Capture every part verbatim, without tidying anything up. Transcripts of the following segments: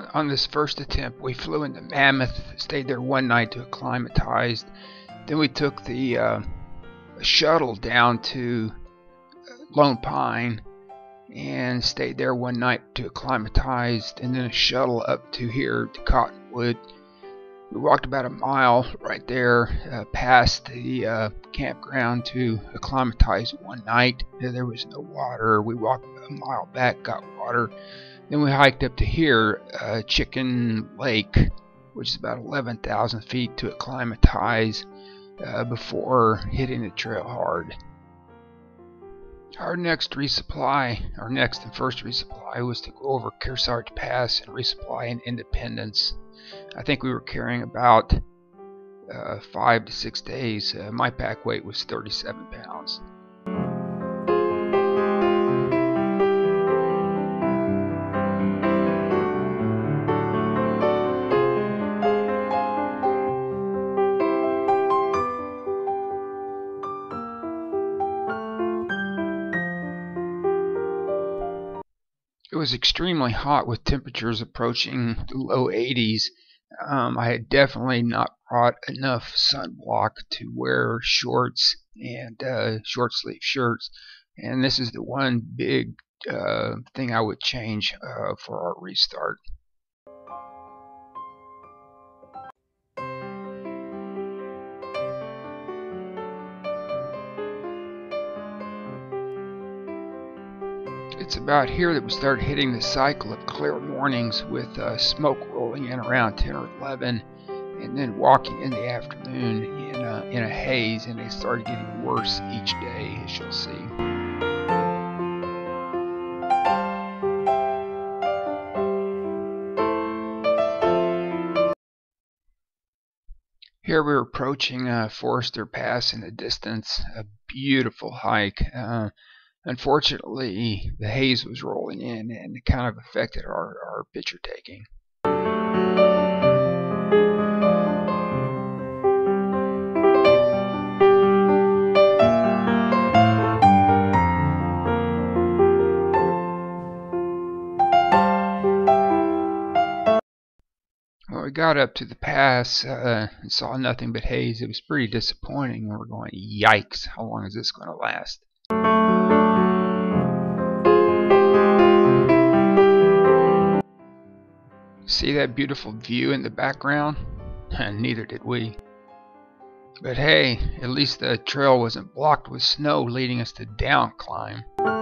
on this first attempt, we flew into Mammoth, stayed there one night to acclimatize. Then we took the uh, shuttle down to Lone Pine and stayed there one night to acclimatize, and then a shuttle up to here to Cottonwood. We walked about a mile right there uh, past the uh, campground to acclimatize one night. There was no water. We walked a mile back, got water. Then we hiked up to here, uh, Chicken Lake, which is about eleven thousand feet, to acclimatize uh, before hitting the trail hard. Our next resupply, our next and first resupply, was to go over Kearsarge Pass and resupply in Independence. I think we were carrying about uh, five to six days. Uh, my pack weight was thirty-seven pounds. It was extremely hot with temperatures approaching the low eighties. Um, I had definitely not brought enough sunblock to wear shorts and uh, short sleeve shirts, and this is the one big uh, thing I would change uh, for our restart. It's about here that we started hitting the cycle of clear mornings with uh, smoke rolling in around ten or eleven, and then walking in the afternoon in a, in a haze, and they started getting worse each day, as you'll see. Here we were approaching uh, Forester Pass in the distance, a beautiful hike. Uh, Unfortunately, the haze was rolling in and it kind of affected our, our picture taking. Well, we got up to the pass uh, and saw nothing but haze. It was pretty disappointing. We were going, yikes, how long is this going to last? See that beautiful view in the background? And neither did we. But hey, at least the trail wasn't blocked with snow leading us to down climb.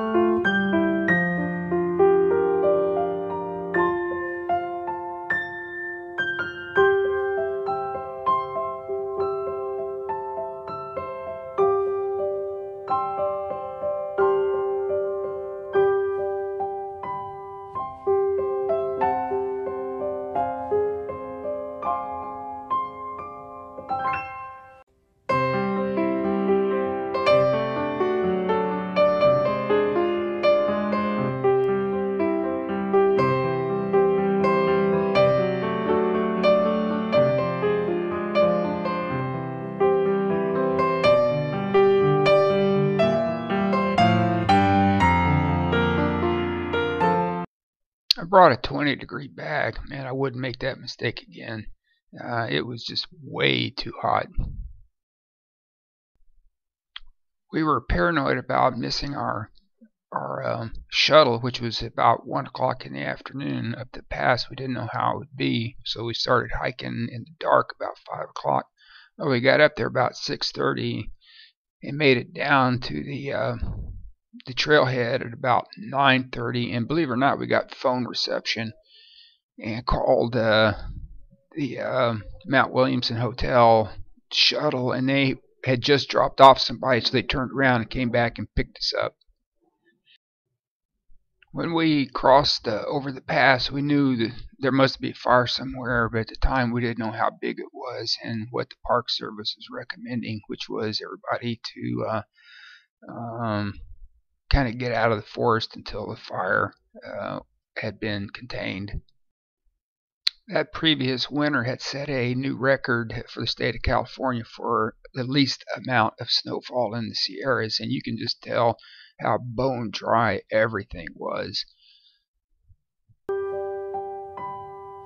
I brought a twenty degree bag. Man, I wouldn't make that mistake again. Uh, it was just way too hot. We were paranoid about missing our our um, shuttle, which was about one o'clock in the afternoon up the pass. We didn't know how it would be, so we started hiking in the dark about five o'clock. Well, we got up there about six thirty and made it down to the uh, the trailhead at about nine thirty, and believe it or not, we got phone reception and called uh, the uh, Mount Williamson Hotel shuttle, and they had just dropped off somebody, so they turned around and came back and picked us up. When we crossed uh, over the pass, we knew that there must be a fire somewhere, but at the time we didn't know how big it was and what the Park Service was recommending, which was everybody to uh, um, kind of get out of the forest until the fire uh, had been contained. That previous winter had set a new record for the state of California for the least amount of snowfall in the Sierras, and you can just tell how bone dry everything was.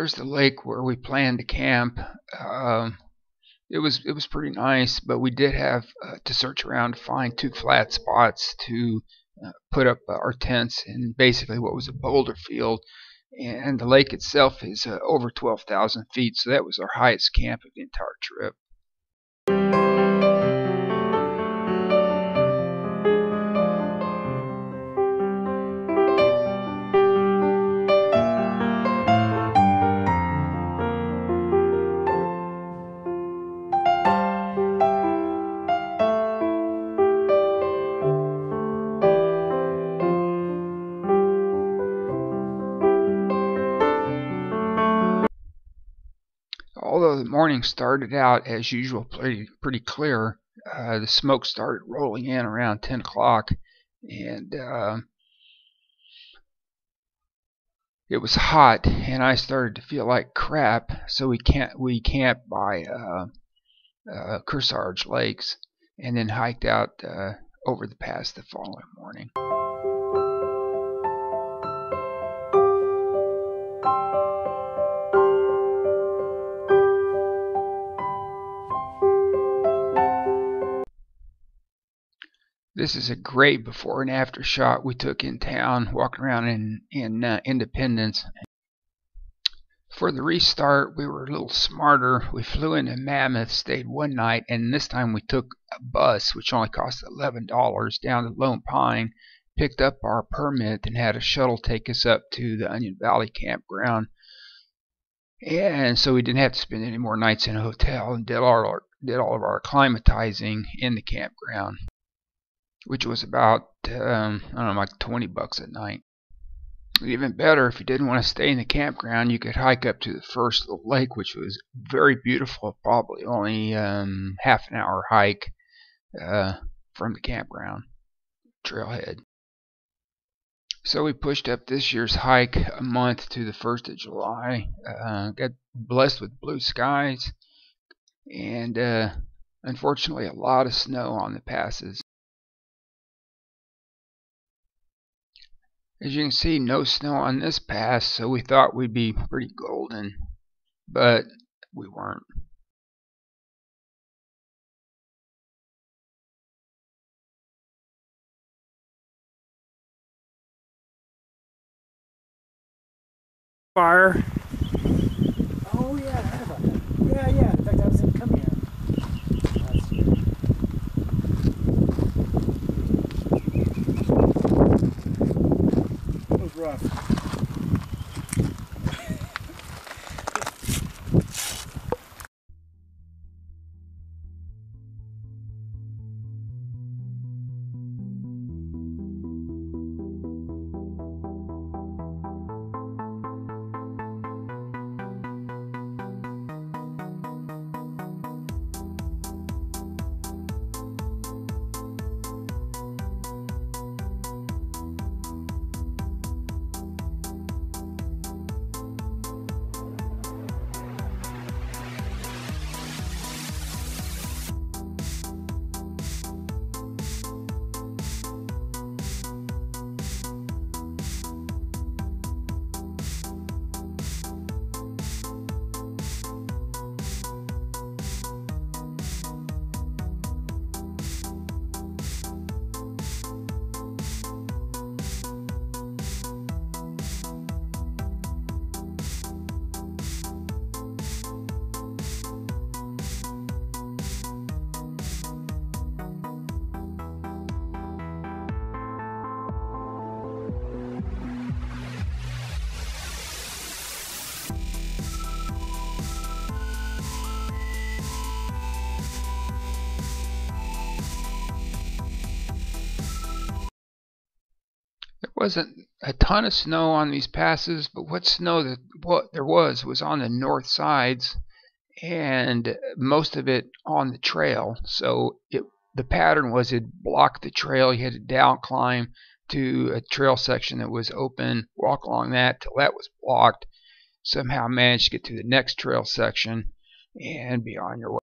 there's the lake where we planned to camp. Um, it was it was pretty nice, but we did have uh, to search around to find two flat spots to uh, put up uh, our tents in basically what was a boulder field. And the lake itself is uh, over twelve thousand feet, so that was our highest camp of the entire trip. Although the morning started out as usual pretty, pretty clear, uh, the smoke started rolling in around ten o'clock, and uh, it was hot, and I started to feel like crap. So we can't we camped by uh, uh, Kearsarge Lakes, and then hiked out uh, over the pass the following morning. This is a great before and after shot we took in town, walking around in, in uh, Independence. For the restart, we were a little smarter. We flew into Mammoth, stayed one night, and this time we took a bus, which only cost eleven dollars, down to Lone Pine, picked up our permit, and had a shuttle take us up to the Onion Valley campground. And so we didn't have to spend any more nights in a hotel, and did all our, did all of our acclimatizing in the campground, which was about, um, I don't know, like twenty bucks a night. Even better, if you didn't want to stay in the campground, you could hike up to the first little lake, which was very beautiful, probably only um, half an hour hike uh, from the campground trailhead. So we pushed up this year's hike a month to the first of July. Uh, got blessed with blue skies, and uh, unfortunately a lot of snow on the passes. As you can see, no snow on this pass, so we thought we'd be pretty golden, but we weren't. Fire. Oh yeah, I heard about that. Yeah, yeah. In fact, I was going to come here last year. It was rough. Wasn't a ton of snow on these passes, but what snow that what there was was on the north sides, and most of it on the trail. So it the pattern was it blocked the trail. You had to down climb to a trail section that was open, walk along that till that was blocked. Somehow managed to get to the next trail section and be on your way.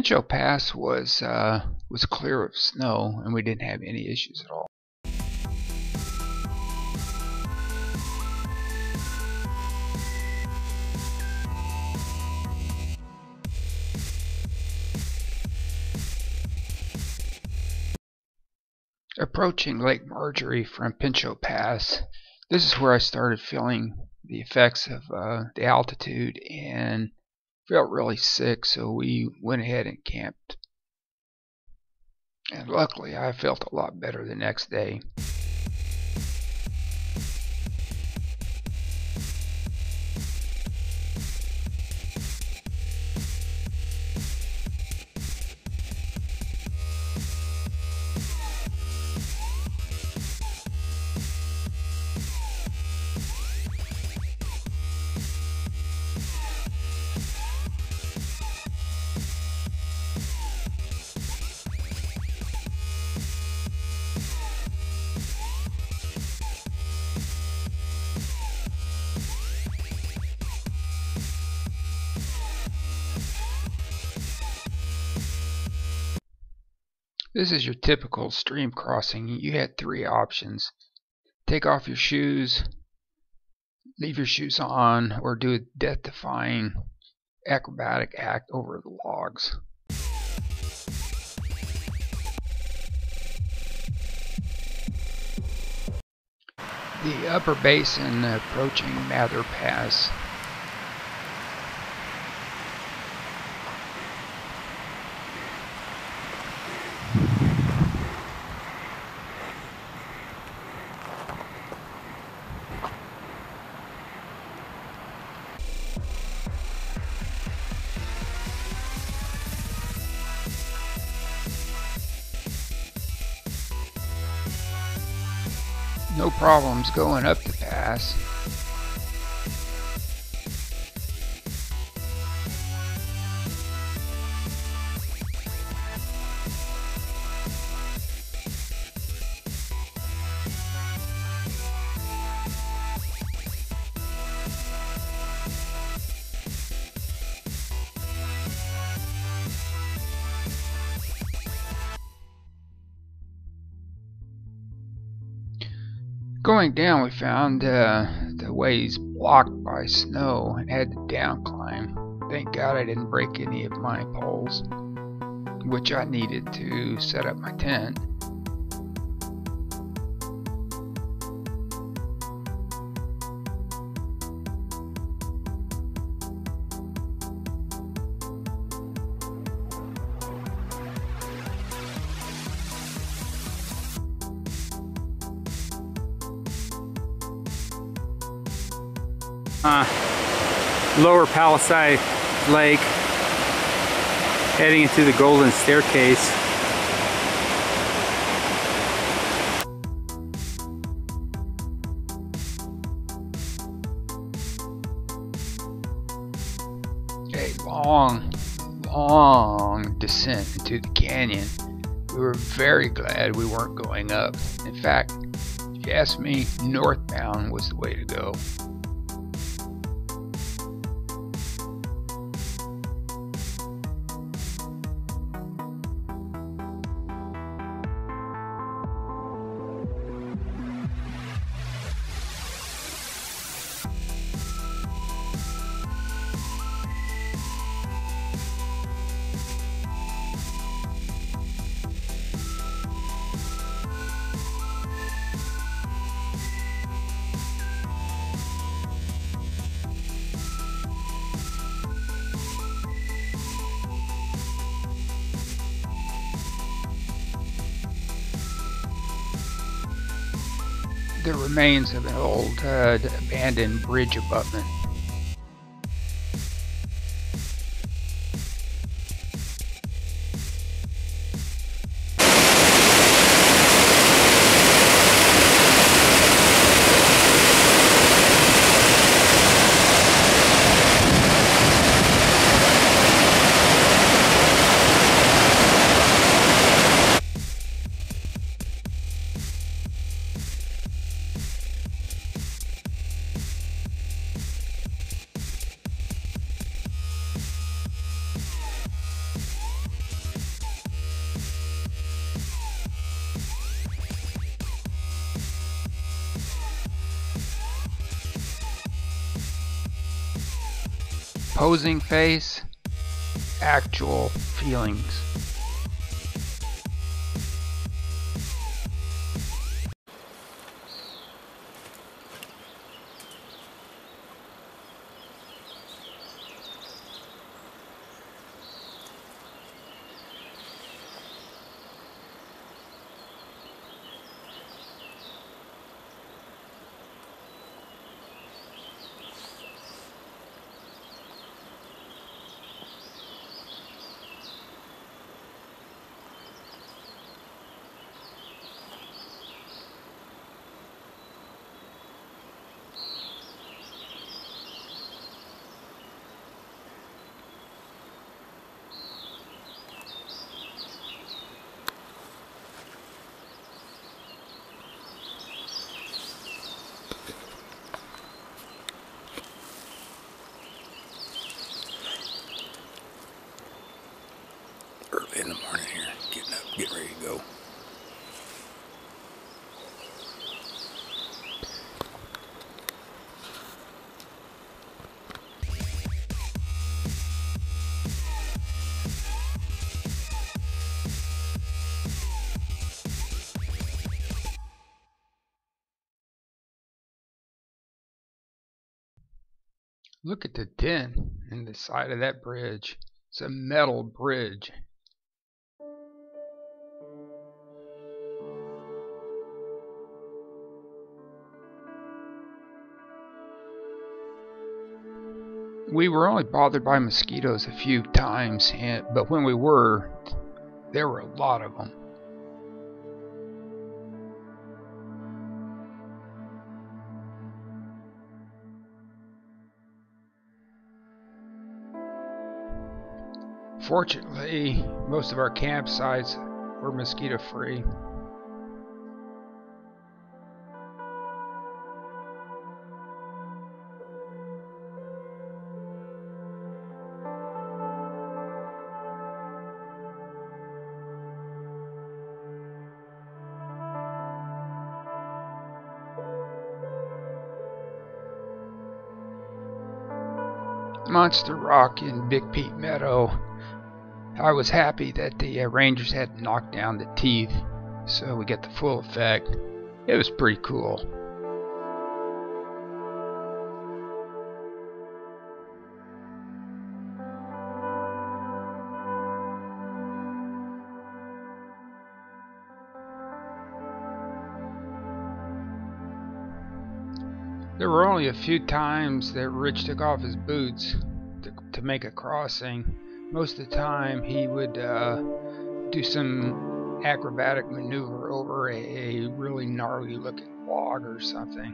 Pinchot Pass was uh, was clear of snow, and we didn't have any issues at all. Approaching Lake Marjorie from Pinchot Pass, this is where I started feeling the effects of uh, the altitude and felt really sick, so we went ahead and camped. And luckily I felt a lot better the next day. This is your typical stream crossing. You had three options. Take off your shoes, leave your shoes on, or do a death-defying acrobatic act over the logs. The upper basin approaching Mather Pass. No problems going up the pass. Going down, we found uh, the ways blocked by snow and had to down climb. Thank God I didn't break any of my poles, which I needed to set up my tent. Uh, Lower Palisade Lake, heading into the Golden Staircase. A long, long descent into the canyon. We were very glad we weren't going up. In fact, if you ask me, northbound was the way to go. The remains of an old uh, abandoned bridge abutment. posing face, actual feelings. Early in the morning here, getting up, getting ready to go. Look at the dent in the side of that bridge. It's a metal bridge. We were only bothered by mosquitoes a few times, and, but when we were, there were a lot of them. Fortunately, most of our campsites were mosquito free. Monster Rock in Big Pete Meadow. I was happy that the uh, Rangers had knocked down the teeth, so we get the full effect. It was pretty cool. There were only a few times that Rich took off his boots to, to make a crossing. Most of the time he would uh, do some acrobatic maneuver over a, a really gnarly looking log or something.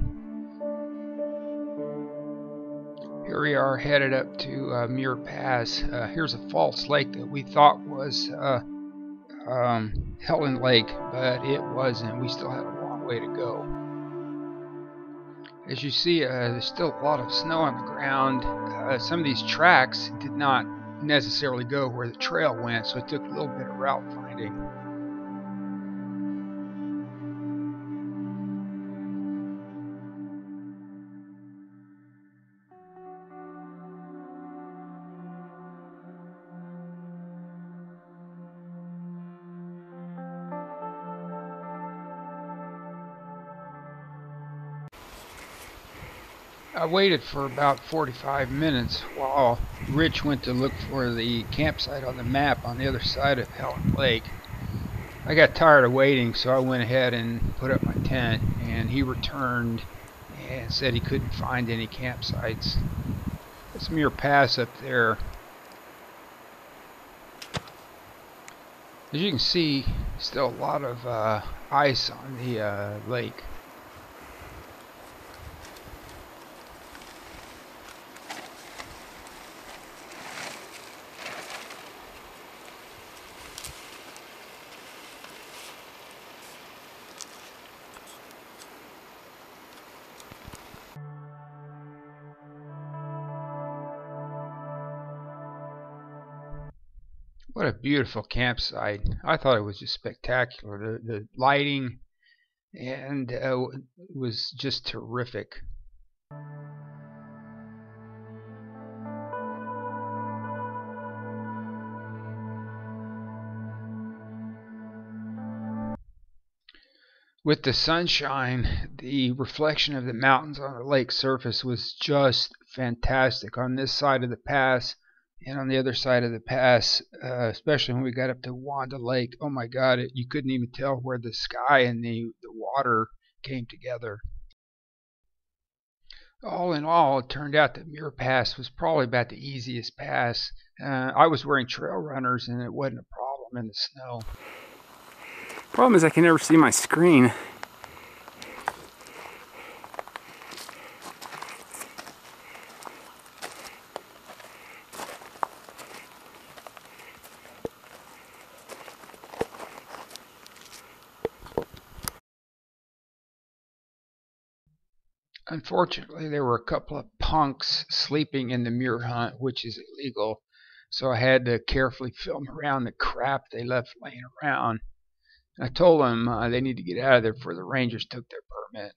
Here we are headed up to uh, Muir Pass. Uh, here's a false lake that we thought was uh, um, Helen Lake, but it wasn't. We still had a long way to go. As you see, uh, there's still a lot of snow on the ground. Uh, some of these tracks did not necessarily go where the trail went, so it took a little bit of route finding. I waited for about forty-five minutes while Rich went to look for the campsite on the map on the other side of Helen Lake. I got tired of waiting, so I went ahead and put up my tent, and he returned and said he couldn't find any campsites. It's Muir Pass up there. As you can see, still a lot of uh, ice on the uh, lake. What a beautiful campsite. I thought it was just spectacular. The, the lighting and uh, was just terrific. With the sunshine, the reflection of the mountains on the lake surface was just fantastic on this side of the pass and on the other side of the pass, uh, especially when we got up to Wanda Lake. Oh my God, it, you couldn't even tell where the sky and the, the water came together. All in all, it turned out that Muir Pass was probably about the easiest pass. Uh, I was wearing trail runners and it wasn't a problem in the snow. Problem is I can never see my screen. Unfortunately, there were a couple of punks sleeping in the Muir hunt, which is illegal, so I had to carefully film around the crap they left laying around. I told them uh, they need to get out of there before the rangers took their permit.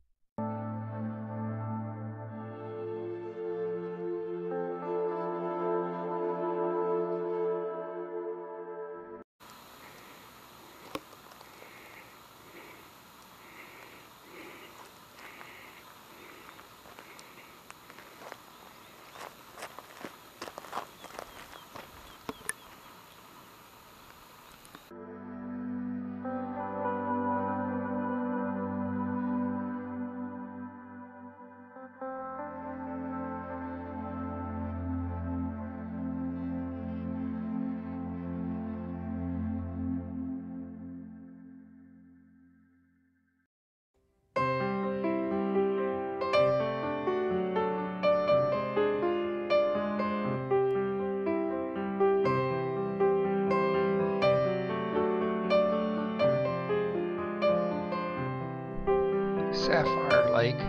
Sapphire Lake.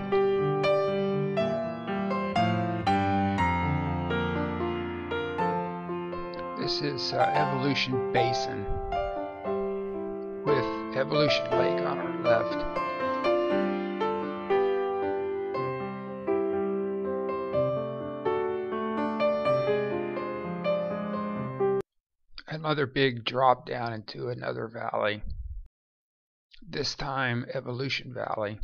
This is uh, Evolution Basin with Evolution Lake on our left. Another big drop down into another valley. This time Evolution Valley.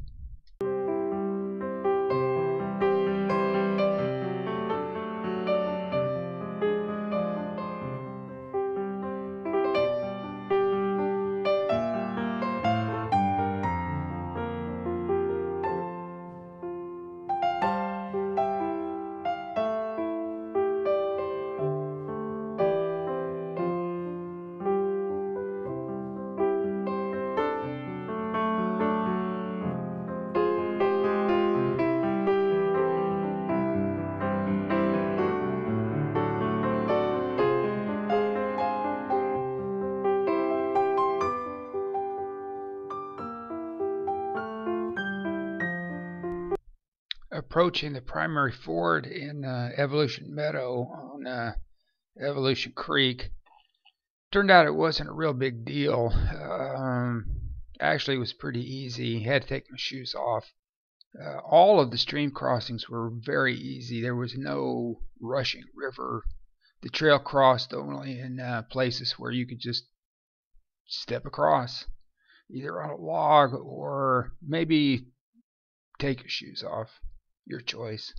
Approaching the primary ford in uh, Evolution Meadow on uh, Evolution Creek. Turned out it wasn't a real big deal. Um, actually, it was pretty easy. Had to take my shoes off. Uh, all of the stream crossings were very easy. There was no rushing river. The trail crossed only in uh, places where you could just step across, either on a log or maybe take your shoes off. Your choice.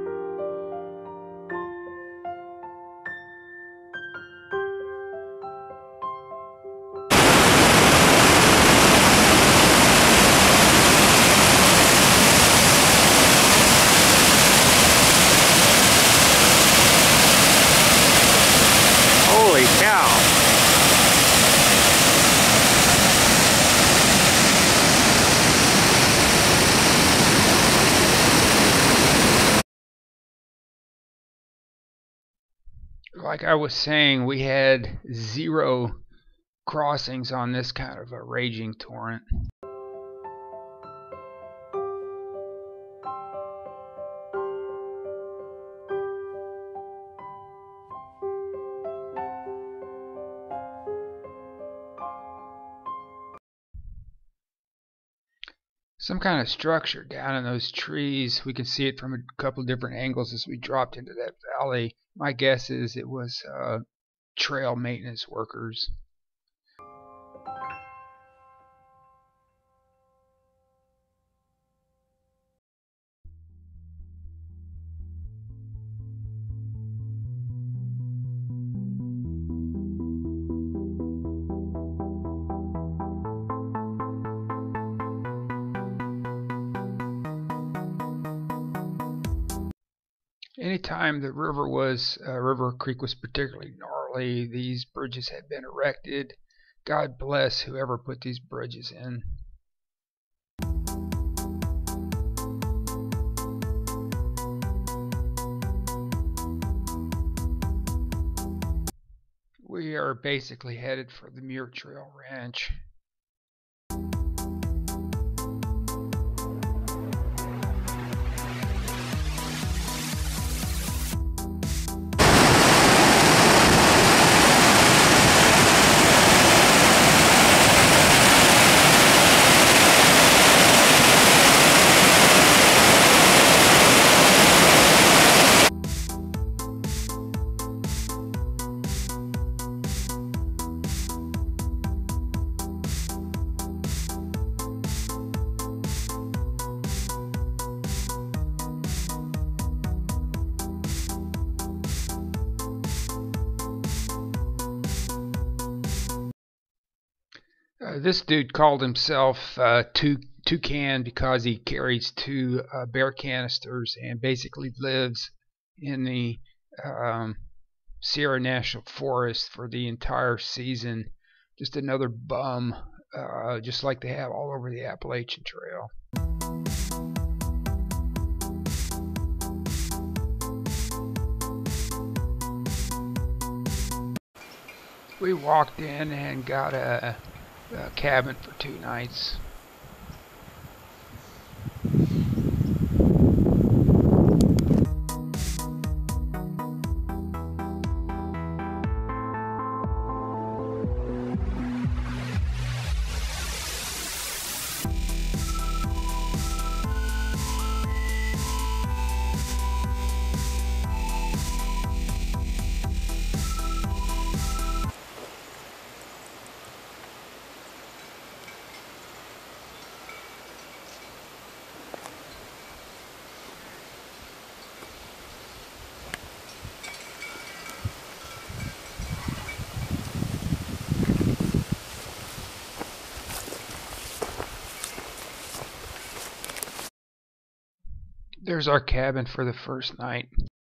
Holy cow! Like I was saying, we had zero crossings on this kind of a raging torrent. Some kind of structure down in those trees. We can see it from a couple different angles as we dropped into that valley. My guess is it was uh, trail maintenance workers. anytime the river was uh, River Creek was particularly gnarly, these bridges had been erected. God bless whoever put these bridges in. We are basically headed for the Muir Trail Ranch. Uh, this dude called himself uh, Tou- Toucan because he carries two uh, bear canisters and basically lives in the um, Sierra National Forest for the entire season. Just another bum, uh, just like they have all over the Appalachian Trail. We walked in and got a Uh, cabin for two nights. There's our cabin for the first night.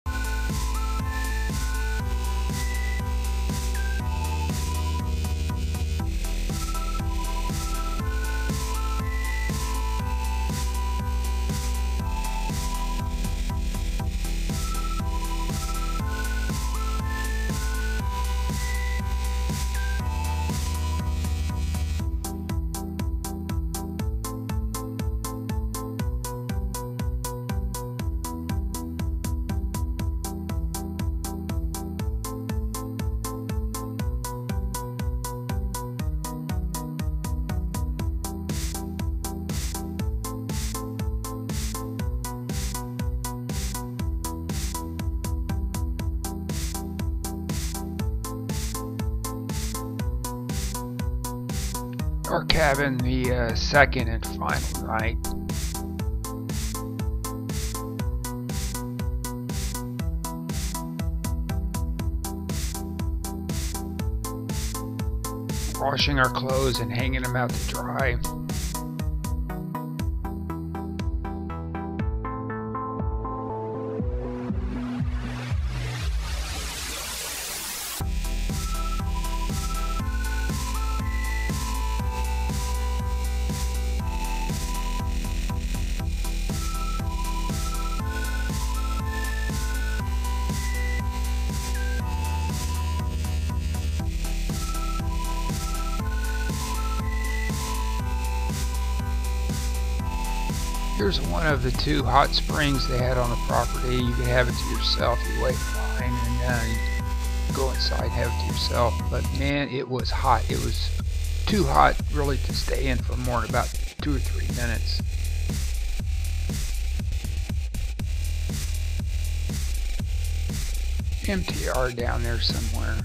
Our cabin the uh, second and final night. Washing our clothes and hanging them out to dry. Here's one of the two hot springs they had on the property. You can have it to yourself. You wait in line and uh, you go inside and have it to yourself. But man, it was hot. It was too hot really to stay in for more than about two or three minutes. M T R down there somewhere.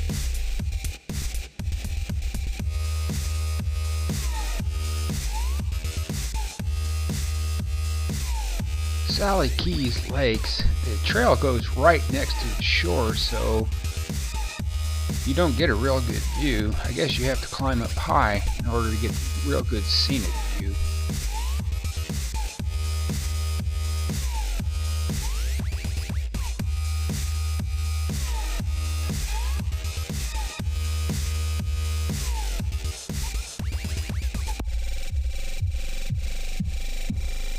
Sally Keys Lakes, the trail goes right next to the shore, so you don't get a real good view. I guess you have to climb up high in order to get a real good scenic view.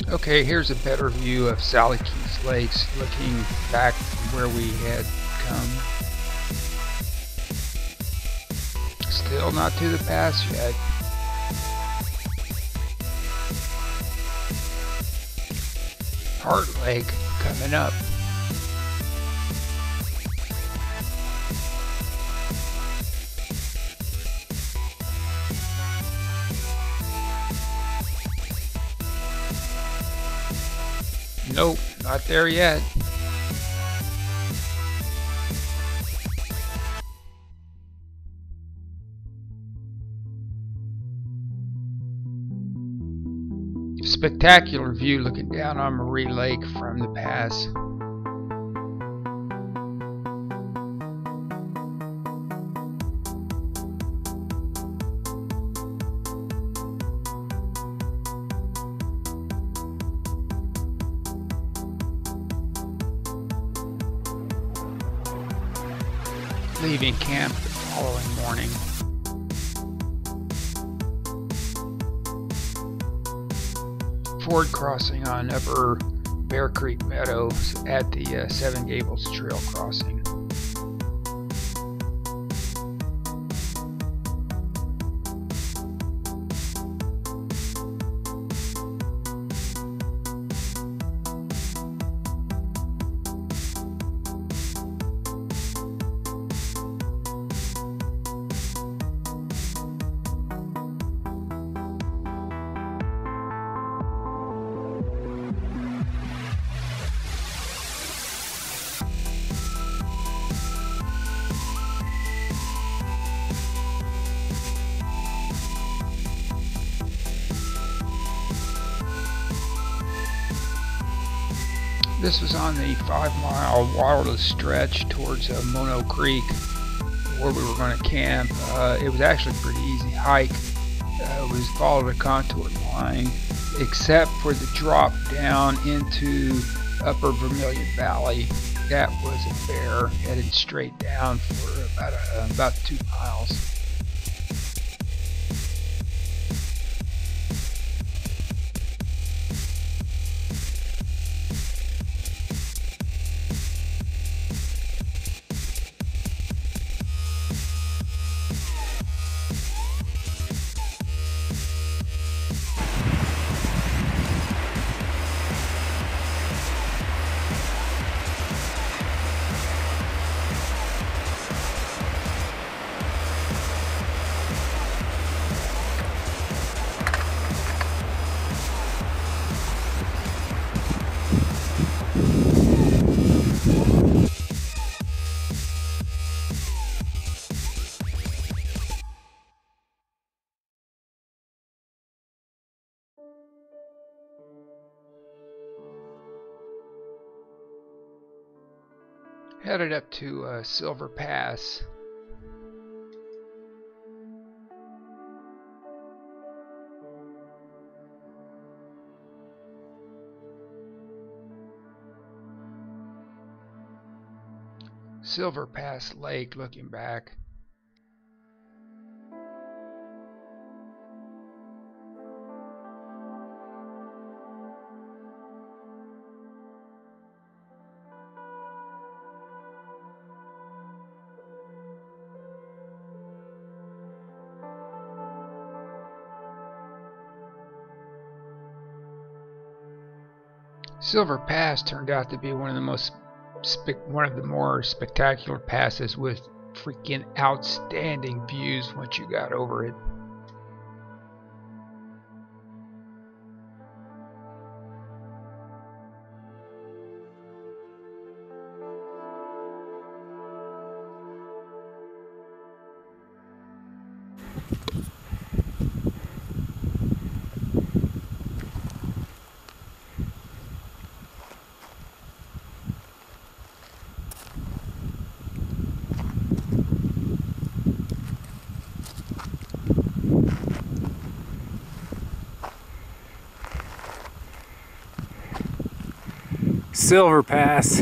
Okay, here's a better view of Sally Keys Lakes looking back from where we had come. Still not to the pass yet. Heart Lake coming up. Nope, not there yet. Spectacular view looking down on Marie Lake from the pass. Leaving camp the following morning. Ford crossing on Upper Bear Creek Meadows at the uh, Seven Gables Trail crossing. This was on the five mile wireless stretch towards uh, Mono Creek where we were going to camp. Uh, it was actually a pretty easy hike. Uh, it was followed a contour line except for the drop down into Upper Vermilion Valley. That was a bear headed straight down for about, a, about two miles. Headed up to uh, Silver Pass. Silver Pass Lake looking back. Silver Pass turned out to be one of the most spe- one of the more spectacular passes with freaking outstanding views once you got over it. Silver Pass.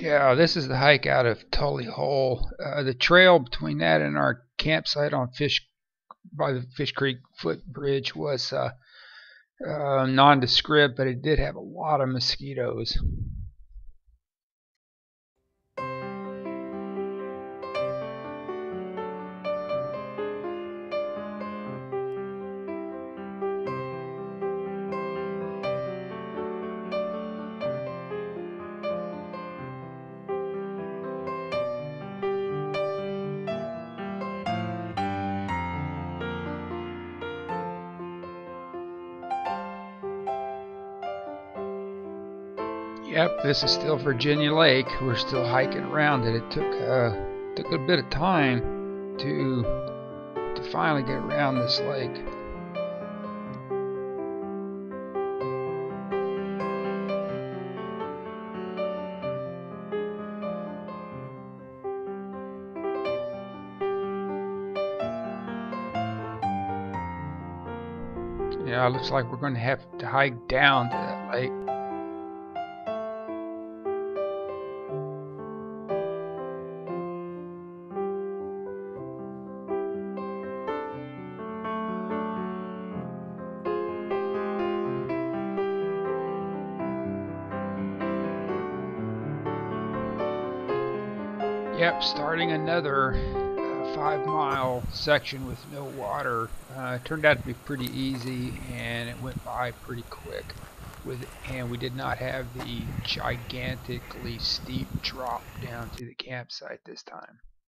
Yeah, this is the hike out of Tully Hole. Uh, the trail between that and our campsite on Fish by the Fish Creek footbridge was uh, uh, nondescript, but it did have a lot of mosquitoes. Yep, this is still Virginia Lake. We're still hiking around it. It took uh, took a bit of time to to finally get around this lake. Yeah, it looks like we're going to have to hike down to that lake. Yep, starting another uh, five mile section with no water. Uh, it turned out to be pretty easy, and it went by pretty quick. With and we did not have the gigantically steep drop down to the campsite this time.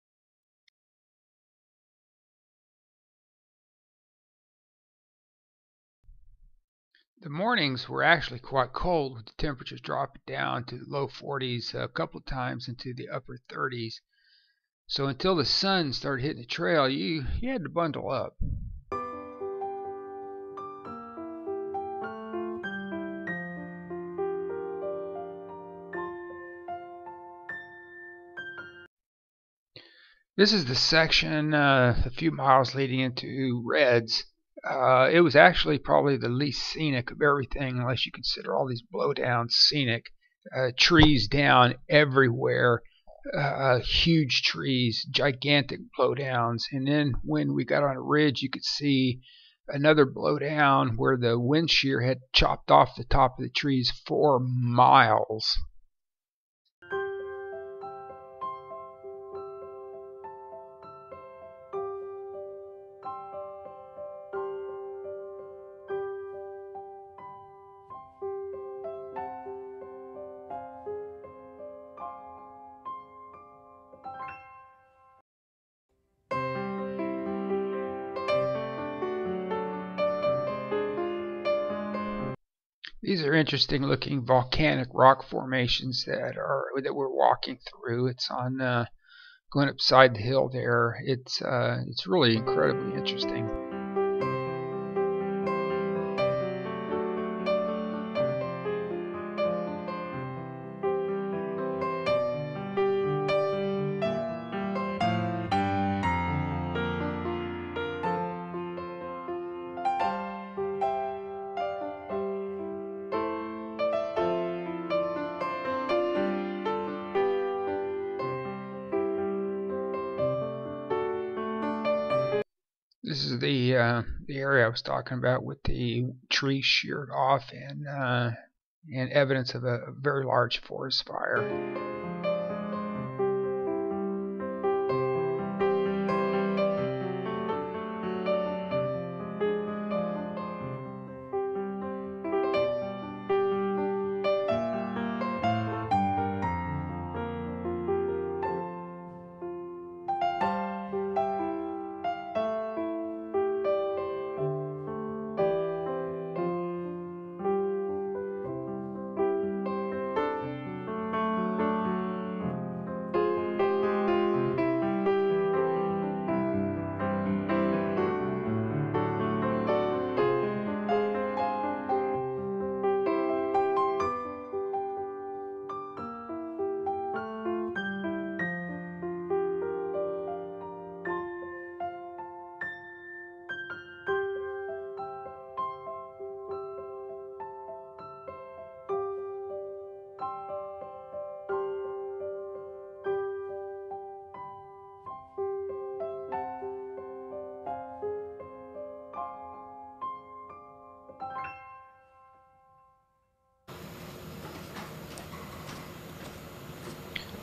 The mornings were actually quite cold, with the temperatures dropping down to the low forties a couple of times into the upper thirties. So until the sun started hitting the trail, you, you had to bundle up. This is the section uh, a few miles leading into Reds. Uh, it was actually probably the least scenic of everything, unless you consider all these blowdowns scenic. Uh, trees down everywhere, uh, huge trees, gigantic blowdowns. And then when we got on a ridge, you could see another blowdown where the wind shear had chopped off the top of the trees for miles. These are interesting looking volcanic rock formations that are that we're walking through. It's on uh, going upside the hill there. It's uh, it's really incredibly interesting. This is the uh, the area I was talking about with the tree sheared off and uh, and evidence of a, a very large forest fire.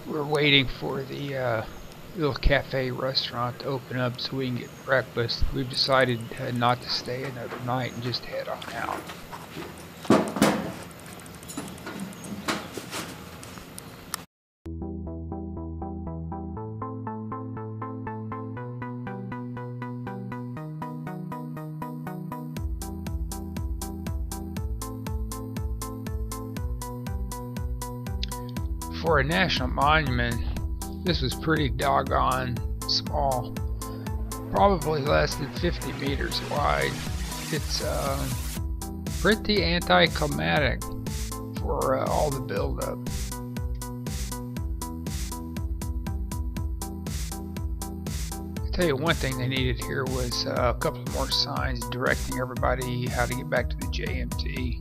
we're waiting for the uh, little cafe restaurant to open up so we can get breakfast. We've decided uh, not to stay another night and just head on out. For a national monument, this was pretty doggone small, probably less than fifty meters wide. It's uh, pretty anticlimactic for uh, all the buildup. I'll tell you one thing they needed here was uh, a couple more signs directing everybody how to get back to the J M T.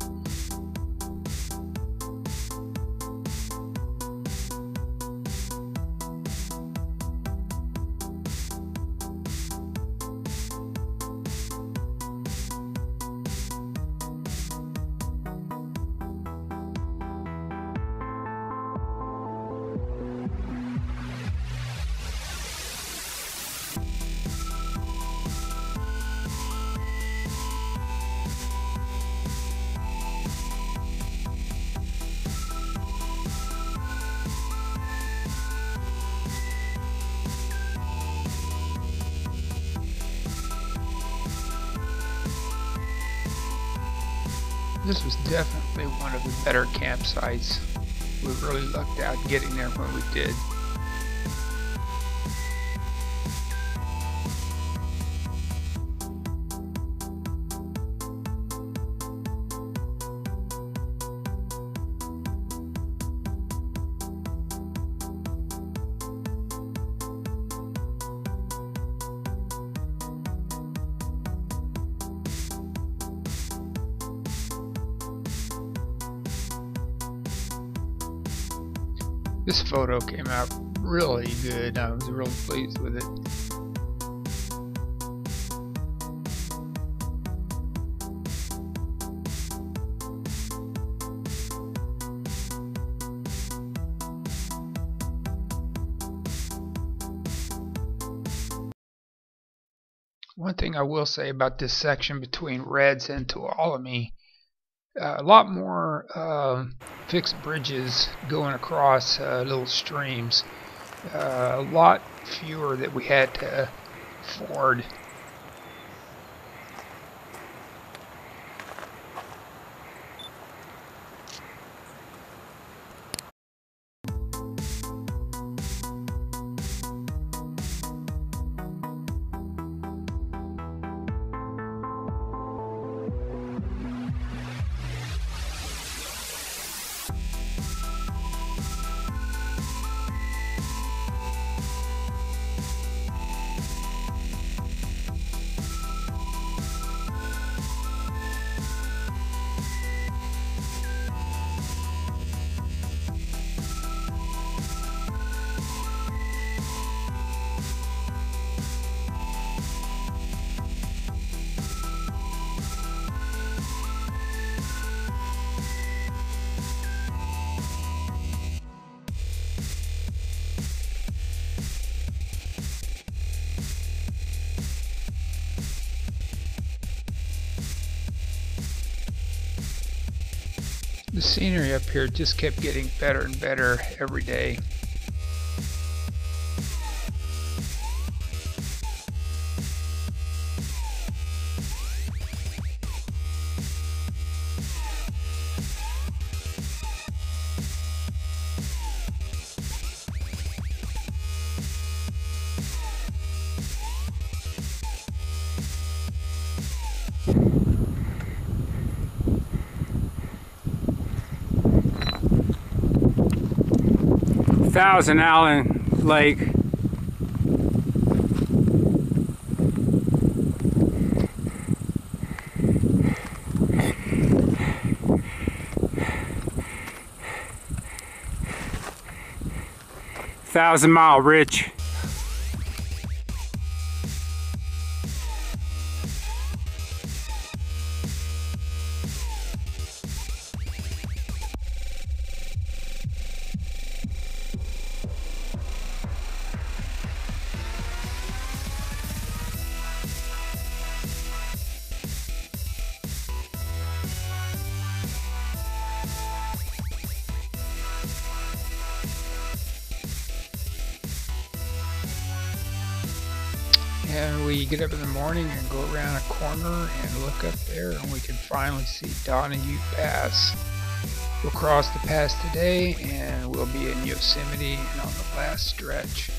This was definitely one of the better campsites. We really lucked out getting there when we did. This photo came out really good. I was really pleased with it. One thing I will say about this section between Reds and Tuolumne, Uh, a lot more uh, fixed bridges going across uh, little streams. Uh, a lot fewer that we had to ford. The scenery up here just kept getting better and better every day. Thousand Allen Lake. Thousand Mile Ridge. and we get up in the morning and go around a corner and look up there, and we can finally see Donahue Pass. We'll cross the pass today, and we'll be in Yosemite and on the last stretch.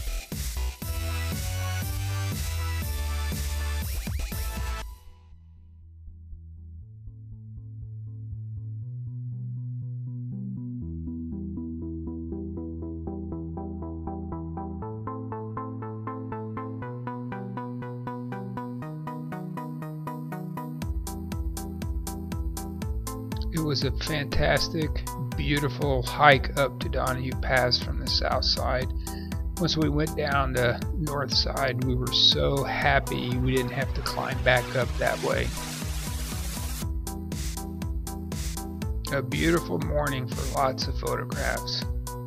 It was a fantastic, beautiful hike up to Donahue Pass from the south side. Once we went down the north side, we were so happy we didn't have to climb back up that way. A beautiful morning for lots of photographs.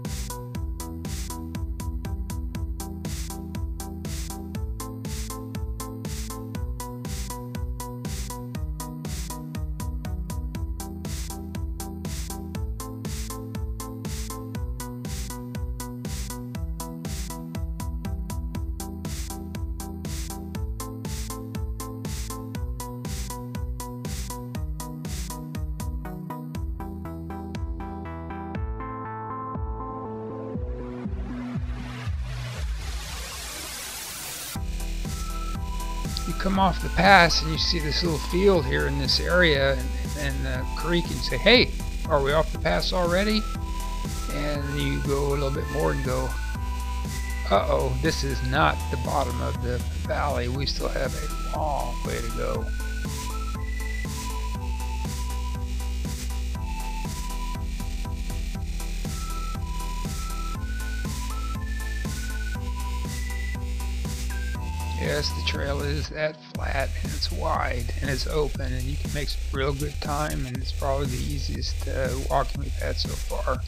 You come off the pass and you see this little field here in this area and, and the creek, and you say, hey, are we off the pass already? And you go a little bit more and go, uh-oh, this is not the bottom of the valley. We still have a long way to go. Yes, the trail is that flat and it's wide and it's open, and you can make some real good time, and it's probably the easiest uh, walking we've had so far.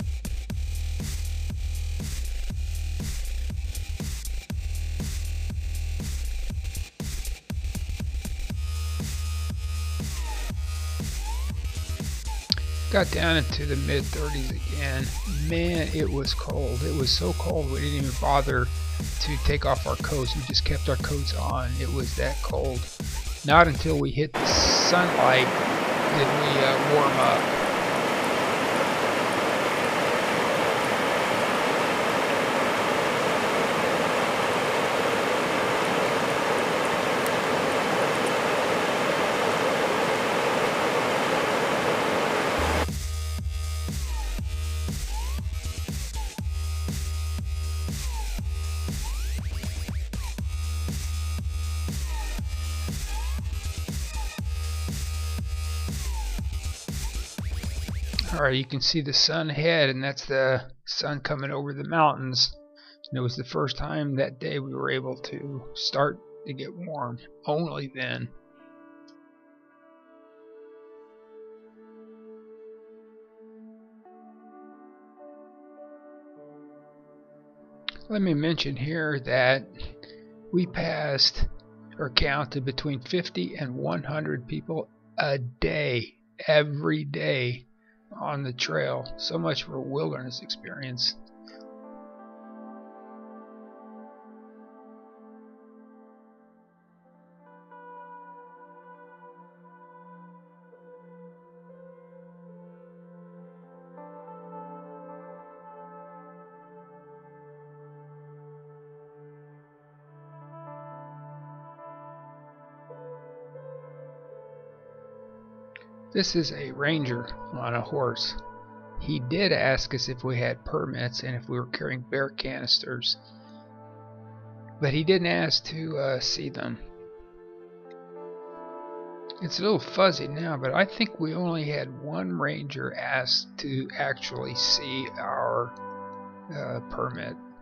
Got down into the mid thirties again. Man, it was cold. It was so cold we didn't even bother to take off our coats. We just kept our coats on. It was that cold. Not until we hit the sunlight did we uh, warm up. Alright, you can see the sun ahead, and that's the sun coming over the mountains. And it was the first time that day we were able to start to get warm. Only then. Let me mention here that we passed or counted between fifty and one hundred people a day, every day, on the trail. So much for a wilderness experience. This is a ranger on a horse. He did ask us if we had permits and if we were carrying bear canisters, but he didn't ask to uh, see them. It's a little fuzzy now, but I think we only had one ranger ask to actually see our uh, permit.